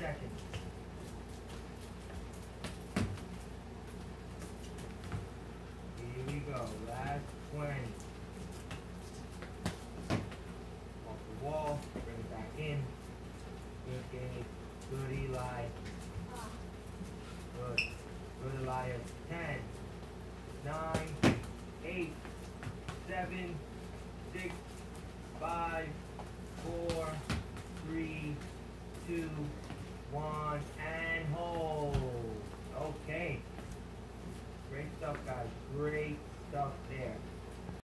seconds. Here we go. Last 20. Off the wall. Bring it back in. Good, Gabe. Good, Eli. Good. Good, Elias. 10, 9, 8, 7, 6, 5, 4, 3, 2, 1, and hold. Okay. Great stuff, guys. Great stuff there.